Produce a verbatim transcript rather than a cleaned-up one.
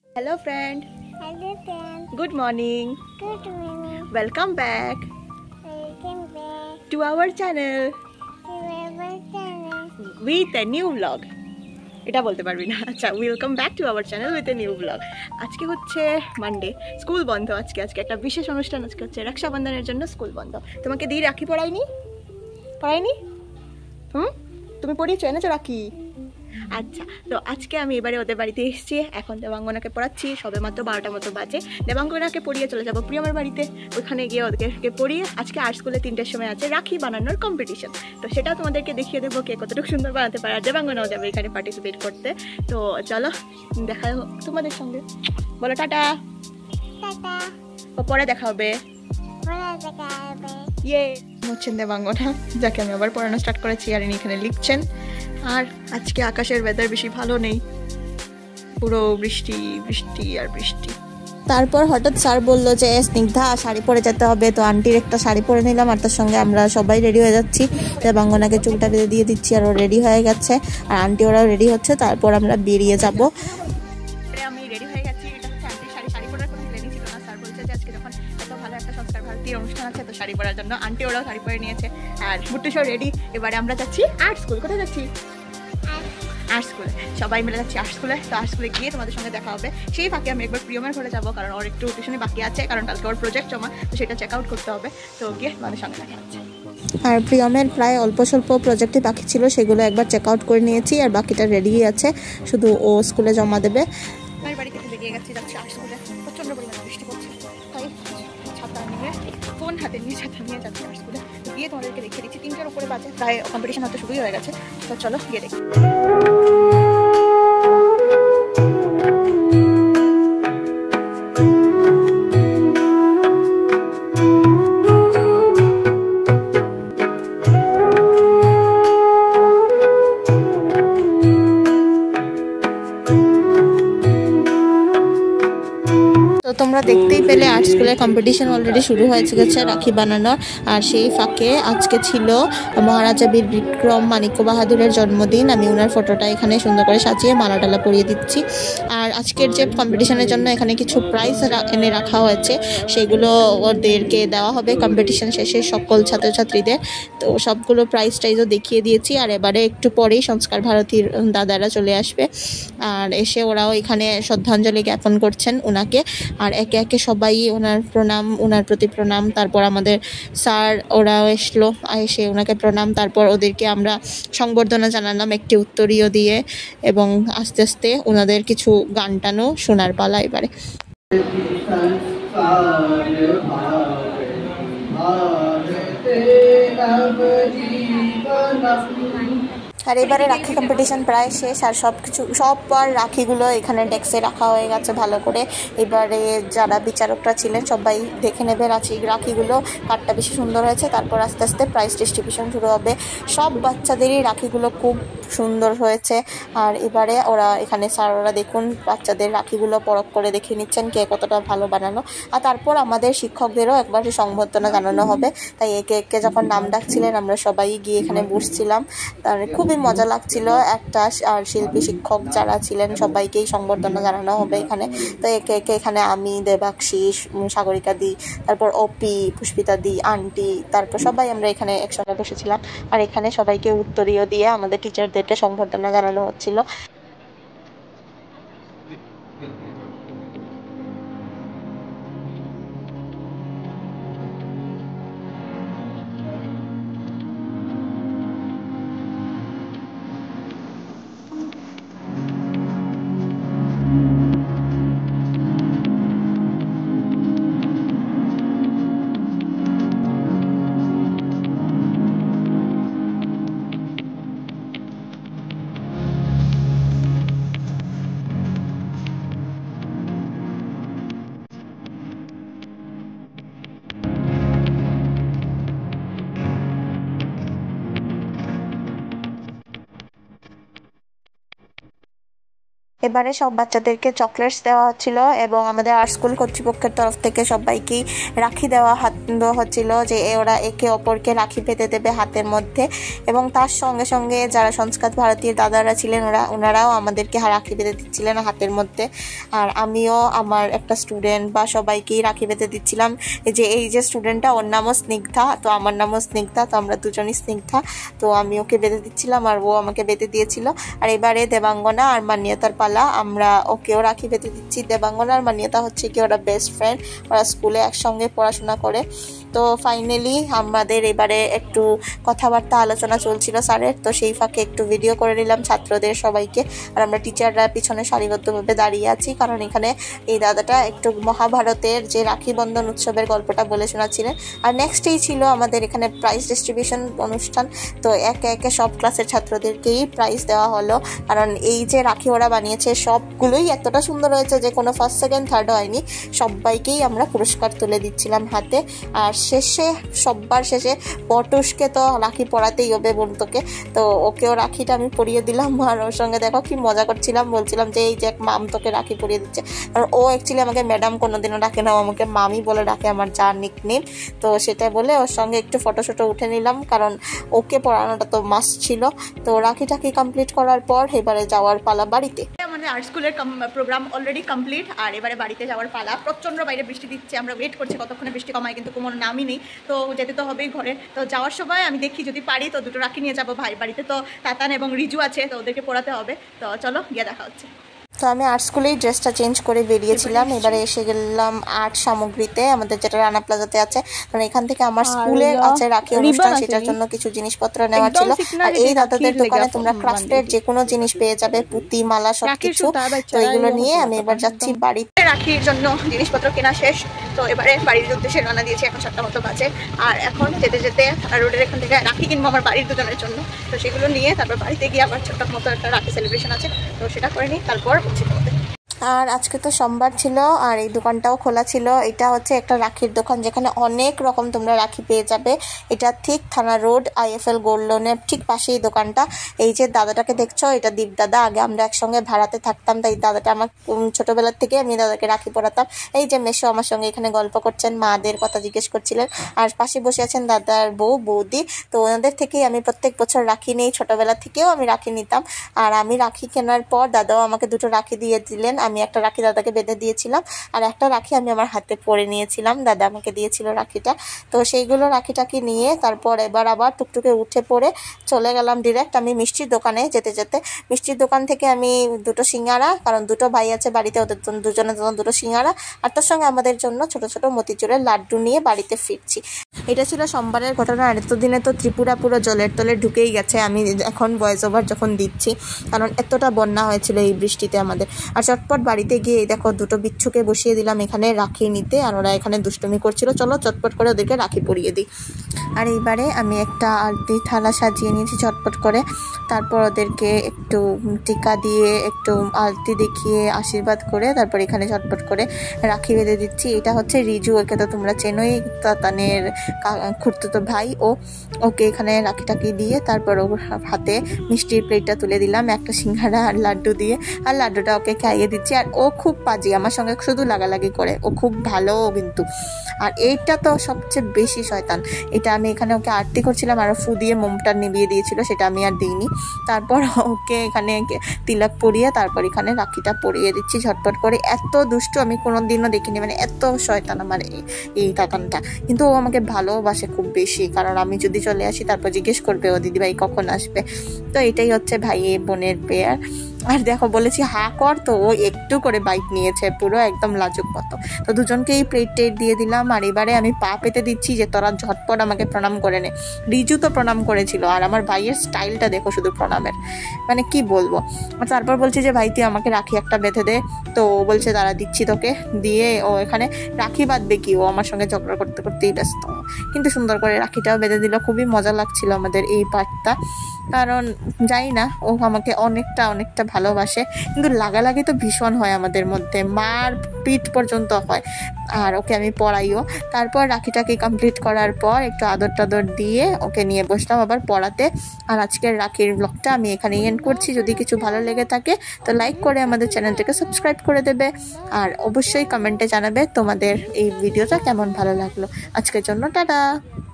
Hello friend. Hello friend. Good morning. Good morning. Welcome back Welcome back to our channel to our channel. with a new vlog. এটা বলতে পারবি না। আচ্ছা, welcome back to our channel with a new blog. আজকে হচ্ছে Monday, school বন্ধ আজকে। আজকে একটা বিশেষ অনুষ্ঠান, আজকে হচ্ছে রক্ষাবন্ধনের জন্য স্কুল বন্ধ। তোমাকে দিয়ে রাখি পড়াইনি পড়াইনি হুম তুমি পড়িয়েছো, এনেছো রাখি? আচ্ছা, তো আজকে আমি এবারে ওদের বাড়িতে এসেছি। এখন দেবাঙ্গনাকে পড়াচ্ছি, সবে মাত্র বারোটা মতো বাজে। দেবাঙ্গনাকে পড়িয়ে চলে যাবো প্রিয়মের বাড়িতে, ওখানে গিয়ে ওদেরকে পড়িয়ে আজকে আর্ট স্কুলে তিনটের সময় আছে রাখি বানানোর কম্পিটিশন। তো সেটাও তোমাদেরকে দেখিয়ে দেবো কে কতটুকু সুন্দর বানাতে পারে। আর দেবাঙ্গনাও যাবে এখানে পার্টিসিপেট করতে। তো চলো দেখা তোমাদের সঙ্গে, বলো টাটা। টাটা। পরে দেখা হবে। পরে দেখা হবে। ইয়ে হচ্ছেন দেবাঙ্গনা, যাকে আমি আবার পড়ানো স্টার্ট করেছি, আর ইনি এখানে লিখছেন। আর আজকে আকাশের ওয়েদার বেশি ভালো নেই, পুরো বৃষ্টি বৃষ্টি আর বৃষ্টি। তারপর হঠাৎ স্যার বললো যে স্নিগ্ধা শাড়ি পরে যেতে হবে। তো আন্টির একটা শাড়ি পরে নিলাম, আর তার সঙ্গে আমরা সবাই রেডি হয়ে যাচ্ছি। দেবাঙ্গনাকে চুলটা বেঁধে দিয়ে দিচ্ছি, আর ও রেডি হয়ে গেছে, আর আন্টি ওরাও রেডি হচ্ছে। তারপর আমরা বেরিয়ে যাব। আমি রেডি হয়ে গেছি। এটা হচ্ছে আন্টির শাড়ি। শাড়ি পরার কোনো প্ল্যানিং ছিল না। স্যার বলছে যে আজকে যখন এত ভালো একটা সংস্কার ভারতীর অনুষ্ঠান আছে, তো শাড়ি পরার জন্য আন্টি ওরাও শাড়ি পরে নিয়েছে। আর বুট্টু সব রেডি। এবারে আমরা যাচ্ছি আর্ট স্কুল। কোথায় যাচ্ছি? আর্ট স্কুলে। সবাই মিলে যাচ্ছি আর্ট স্কুলে। তো আর্ট স্কুলে গিয়ে তোমাদের সঙ্গে দেখা হবে। সেই ফাঁকে আমি একবার প্রিয়মের ঘরে যাবো, কারণ ওর একটু টিউশনে বাকি আছে, কারণ কালকে ওর প্রজেক্ট জমা, তো সেটা চেক আউট করতে হবে। তো গিয়ে তোমাদের সঙ্গে দেখা হচ্ছে। আর প্রিয়মের প্রায় অল্প স্বল্প প্রজেক্টই বাকি ছিল, সেগুলো একবার চেক আউট করে নিয়েছি, আর বাকিটা রেডি আছে, শুধু ও স্কুলে জমা দেবে। আমি বাড়ি থেকে বেরিয়ে গেছি, যাচ্ছি আর্ট স্কুলে। প্রচণ্ড পরিমাণে বৃষ্টি পড়ছে, তাই ছাতা নিয়ে, ফোন হাতে নিয়ে ছাতা নিয়ে যাচ্ছি আর্ট স্কুলে। গিয়ে তোমাদেরকে দেখিয়ে দিচ্ছি। তিনটার উপরে বাজে, প্রায় কম্পিটিশন হতে শুরুই হয়ে গেছে। তো চলো গিয়ে দেখি। তো তোমরা দেখতেই পেলে আর্ট স্কুলের কম্পিটিশন অলরেডি শুরু হয়েছে গেছে রাখি বানানোর। আর সেই ফাঁকে আজকে ছিল মহারাজা বীর বিক্রম মাণিক্য বাহাদুরের জন্মদিন। আমি ওনার ফটোটা এখানে সুন্দর করে সাজিয়ে মালা টালা পরিয়ে দিচ্ছি। আর আজকের যে কম্পিটিশনের জন্য এখানে কিছু প্রাইজ এনে রাখা হয়েছে, সেগুলো ওদেরকে দেওয়া হবে কম্পিটিশন শেষে সকল ছাত্রছাত্রীদের। তো সবগুলো প্রাইজ টাইজও দেখিয়ে দিয়েছি। আর এবারে একটু পরেই সংস্কার ভারতীর দাদারা চলে আসবে, আর এসে ওরাও এখানে শ্রদ্ধাঞ্জলি জ্ঞাপন করছেন ওনাকে। আর একে একে সবাই ওনার প্রণাম, ওনার প্রতি প্রণাম। তারপর আমাদের স্যার ওরাও এসলো, এসে ওনাকে প্রণাম। তারপর ওদেরকে আমরা সংবর্ধনা জানালাম একটি উত্তরীয় দিয়ে, এবং আস্তে আস্তে ওনাদের কিছু গান টানও শোনার পালা এবারে। আর এবারে রাখি কম্পিটিশন প্রায় শেষ, আর সব কিছু সব আর রাখিগুলো এখানে ডেস্কে রাখা হয়ে গেছে ভালো করে। এবারে যারা বিচারকরা ছিলেন সবাই দেখে নেবে রাখি রাখিগুলো কারটা বেশি সুন্দর হয়েছে। তারপর আস্তে আস্তে প্রাইজ ডিস্ট্রিবিউশন শুরু হবে। সব বাচ্চাদেরই রাখিগুলো খুব সুন্দর হয়েছে। আর এবারে ওরা এখানে স্যাররা দেখুন বাচ্চাদের রাখিগুলো পরখ করে দেখে নিচ্ছেন কে কতটা ভালো বানানো। আর তারপর আমাদের শিক্ষকদেরও একবার সংবর্ধনা জানানো হবে। তাই একে একে যখন নাম ডাকছিলেন আমরা সবাই গিয়ে এখানে বসছিলাম। তার খুবই মজা লাগছিল একটা। আর শিল্পী শিক্ষক যারা ছিলেন সবাইকেই সংবর্ধনা জানানো হবে এখানে। তো একে একে এখানে আমি, দেবাক্ষী, সাগরিকা দি, তারপর অপি, পুষ্পিতা দি, আন্টি, তারপর সবাই আমরা এখানে একসঙ্গে বসেছিলাম। আর এখানে সবাইকে উত্তরীয় দিয়ে আমাদের টিচারদেরকে সংবর্ধনা জানানো হচ্ছিল। এবারে সব বাচ্চাদেরকে চকলেটস দেওয়া হচ্ছিল এবং আমাদের আর্ট স্কুল কর্তৃপক্ষের তরফ থেকে সবাইকেই রাখি দেওয়া হাত দেওয়া হচ্ছিল যে ওরা একে অপরকে রাখি পেতে দেবে হাতের মধ্যে। এবং তার সঙ্গে সঙ্গে যারা সংস্কার ভারতীয় দাদারা ছিলেন ওরা ওনারাও আমাদেরকে রাখি পেতে দিচ্ছিলেন হাতের মধ্যে। আর আমিও আমার একটা স্টুডেন্ট বা সবাইকেই রাখি পেতে দিচ্ছিলাম। যে এই যে স্টুডেন্টটা ওর নামও স্নিগ্ধা, তো আমার নামও স্নিগ্ধা, তো আমরা দুজনই স্নিগ্ধা। তো আমি ওকে বেঁধে দিচ্ছিলাম আর ও আমাকে বেঁধে দিয়েছিল। আর এবারে দেবাঙ্গনা আর মান্যতার পালা, আমরা ওকেও রাখি বেঁধে দিচ্ছি। দেবাঙ্গনা আর মান্যতা হচ্ছে কি ওরা বেস্ট ফ্রেন্ড, ওরা স্কুলে একসঙ্গে পড়াশোনা করে। তো ফাইনালি আমাদের এবারে একটু কথাবার্তা আলোচনা চলছিল স্যারের, তো সেই ফাঁকে একটু ভিডিও করে নিলাম ছাত্রদের সবাইকে। আর আমরা টিচাররা পিছনে সারিবদ্ধভাবে দাঁড়িয়ে আছি, কারণ এখানে এই দাদাটা একটু মহাভারতের যে রাখি বন্ধন উৎসবের গল্পটা বলে শোনাচ্ছিলেন। আর নেক্সটেই ছিল আমাদের এখানে প্রাইজ ডিস্ট্রিবিউশন অনুষ্ঠান। তো একে একে সব ক্লাসের ছাত্রদেরকেই প্রাইজ দেওয়া হলো, কারণ এই যে রাখি ওরা বানিয়েছে সবগুলোই এতটা সুন্দর হয়েছে যে কোনো ফার্স্ট সেকেন্ড থার্ড হয়নি, সবাইকেই আমরা পুরস্কার তুলে দিচ্ছিলাম হাতে। আর শেষে সববার শেষে পটুসকে তো রাখি পরাতেই হবে বন্ধুকে, তো ওকেও রাখিটা আমি পরিয়ে দিলাম। আর ওর সঙ্গে দেখো কি মজা করছিলাম, বলছিলাম যে এই যে এক মাম তোকে রাখি পরিয়ে দিচ্ছে। আর ও অ্যাকচুয়ালি আমাকে ম্যাডাম কোনোদিনও ডাকে না, আমাকে মামি বলে ডাকে, আমার যা নিকনেম। তো সেটা বলে ওর সঙ্গে একটু ফটো শটো উঠে নিলাম, কারণ ওকে পড়ানোটা তো মাস্ট ছিল। তো রাখিটাকে কমপ্লিট করার পর এবারে যাওয়ার পালা বাড়িতে। আমাদের আর্ট স্কুলের প্রোগ্রাম অলরেডি কমপ্লিট, আর এবারে বাড়িতে যাওয়ার পালা। প্রচণ্ড বাইরে বৃষ্টি দিচ্ছে, আমরা ওয়েট করছি কতক্ষণে বৃষ্টি কমায়, কিন্তু কোনো নামই নেই। তো যেতে তো হবেই ঘরে। তো যাওয়ার সময় আমি দেখি যদি পারি তো দুটো রাখি নিয়ে যাবো ভাই বাড়িতে। তো তাতান এবং রিজু আছে, তো ওদেরকে পড়াতে হবে। তো চলো গিয়ে দেখা হচ্ছে। তো আমি আর্ট স্কুলেই ড্রেসটা চেঞ্জ করে বেরিয়েছিলাম। এবারে এসে গেলাম আর্ট সামগ্রীতে, আমাদের যেটা রানা প্লাজাতে আছে। কারণ এখান থেকে আমার স্কুলে আছে রাখি অনুষ্ঠান, সেটার জন্য কিছু জিনিসপত্র নেওয়া ছিল। আর এই দাদাদের দোকানে তোমরা ক্রাফটের যে কোনো জিনিস পেয়ে যাবে, পুঁতি মালা সবকিছু। তো এগুলো নিয়ে আমি এবার যাচ্ছি বাড়িতে। রাখির জন্য জিনিসপত্র কেনা শেষ, তো এবারে বাড়ির উদ্দেশ্যে রওনা দিয়েছি। এখন সাতটা মতো বাজে, আর এখন যেতে যেতে রোডের এখান থেকে রাখি কিনবো আমার বাড়ির দুজনের জন্য। তো সেগুলো নিয়ে তারপর বাড়িতে গিয়ে আবার ছোট্ট মতো একটা রাখি সেলিব্রেশন আছে, তো সেটা করে নিই, তারপর হচ্ছে তোমাদের। আর আজকে তো সোমবার ছিল আর এই দোকানটাও খোলা ছিল। এটা হচ্ছে একটা রাখির দোকান যেখানে অনেক রকম তোমরা রাখি পেয়ে যাবে। এটা ঠিক থানা রোড আইএফএল গোল্ড লোনের ঠিক পাশেই দোকানটা। এই যে দাদাটাকে দেখছো, এটা দীপ দাদা। আগে আমরা একসঙ্গে ভাড়াতে থাকতাম, তাই দাদাটা আমার ছোটবেলার থেকে আমি দাদাকে রাখি পরাতাম। এই যে মেশো আমার সঙ্গে এখানে গল্প করছেন, মাদের কথা জিজ্ঞেস করছিলেন। আর পাশে বসে আছেন দাদার বউ বৌদি। তো ওনাদের থেকেই আমি প্রত্যেক বছর রাখি নেই, ছোটবেলা থেকেও আমি রাখি নিতাম। আর আমি রাখি কেনার পর দাদাও আমাকে দুটো রাখি দিয়ে দিলেন। আমি একটা রাখি দাদাকে বেঁধে দিয়েছিলাম, আর একটা রাখি আমি আমার হাতে পরে নিয়েছিলাম, দাদা আমাকে দিয়েছিল রাখিটা। তো সেইগুলো রাখিটাকে নিয়ে তারপর এবার আবার টুকটুকে উঠে পড়ে চলে গেলাম ডিরেক্ট আমি মিষ্টির দোকানে। যেতে যেতে মিষ্টির দোকান থেকে আমি দুটো সিঙ্গারা, কারণ দুটো ভাই আছে বাড়িতে, ওদের জন্য দুজনের জন্য দুটো সিঙ্গারা, আর তার সঙ্গে আমাদের জন্য ছোট ছোট মতিচুরের লাড্ডু নিয়ে বাড়িতে ফিরছি। এটা ছিল সোমবারের ঘটনা। আর এতদিনে তো ত্রিপুরা পুরো জলের তলে ঢুকেই গেছে আমি এখন ভয়েস ওভার যখন দিচ্ছি, কারণ এতটা বন্যা হয়েছিল এই বৃষ্টিতে আমাদের। আর চটপট বাড়িতে গিয়ে দেখো দুটো বিচ্ছুকে বসিয়ে দিলাম এখানে রাখি নিতে, আর ওরা এখানে দুষ্টুমি করছিল। চলো চটপট করে ওদেরকে রাখি পরিয়ে দিই। আর এইবারে আমি একটা আলতি থালা সাজিয়ে নিয়েছি চটপট করে। তারপর ওদেরকে একটু টিকা দিয়ে একটু আলতি দেখিয়ে আশীর্বাদ করে তারপর এখানে চটপট করে রাখি বেঁধে দিচ্ছি। এটা হচ্ছে রিজু, ওকে তো তোমরা চেনোই, তাতানের খুড়তুতো ভাই। ও ওকে এখানে রাখি টাকি দিয়ে তারপর ওর হাতে মিষ্টির প্লেটটা তুলে দিলাম একটা সিঙ্গারা আর লাড্ডু দিয়ে। আর লাড্ডুটা ওকে খাইয়ে দিচ্ছি। আর ও খুব পাজি, আমার সঙ্গে শুধু লাগালাগি করে, ও খুব ভালো কিন্তু। আর এইটা তো সবচেয়ে বেশি শয়তান। এটা আমি এখানে ওকে আরতি করছিলাম আর ফু দিয়ে মোমটা নিভিয়ে দিয়েছিল, সেটা আমি আর দিইনি। তারপর ওকে এখানে তিলক পরিয়ে তারপর এখানে রাখিটা পরিয়ে দিচ্ছি ঝটপট করে। এত দুষ্টু আমি কোনো দিনও দেখিনি, মানে এত শয়তান আমার এই তাতানটা। কিন্তু ও আমাকে ভালোবাসে খুব বেশি, কারণ আমি যদি চলে আসি তারপর জিজ্ঞেস করবে ও দিদিভাই কখন আসবে। তো এটাই হচ্ছে ভাই বোনের পেয়ার। আর দেখো বলেছি হা কর, তো ও একটু করে বাইক নিয়েছে, পুরো একদম লাজুক মতো। তো দুজনকেই প্লেট টেট দিয়ে দিলাম। আর এবারে আমি পা পেতে দিচ্ছি যে তোরা ঝটপট আমাকে প্রণাম করে নে। রিজু তো প্রণাম করেছিল, আর আমার ভাইয়ের স্টাইলটা দেখো শুধু প্রণামের, মানে কি বলবো। তারপর বলছি যে ভাই তুই আমাকে রাখি একটা বেঁধে দে। তো ও বলছে দাঁড়া দিচ্ছি তোকে। দিয়ে ও এখানে রাখি বাঁধবে কি, ও আমার সঙ্গে ঝগড়া করতে করতেই ব্যস্ত, কিন্তু সুন্দর করে রাখিটাও বেঁধে দিল। খুবই মজা লাগছিল আমাদের এই পার্টটা। কারণ জানি না, ও আমাকে অনেকটা অনেকটা ভালোবাসে, কিন্তু লাগালাগি তো ভীষণ হয় আমাদের মধ্যে, মার পিঠ পর্যন্ত হয়। আর ওকে আমি পড়াইও। তারপর রাখিটাকে কমপ্লিট করার পর একটু আদর টাদর দিয়ে ওকে নিয়ে বসলাম আবার পড়াতে। আর আজকের রাখির ব্লগটা আমি এখানে এন্ড করছি। যদি কিছু ভালো লেগে থাকে তো লাইক করে আমাদের চ্যানেলটাকে সাবস্ক্রাইব করে দেবে, আর অবশ্যই কমেন্টে জানাবে তোমাদের এই ভিডিওটা কেমন ভালো লাগলো। আজকের জন্য টাটা।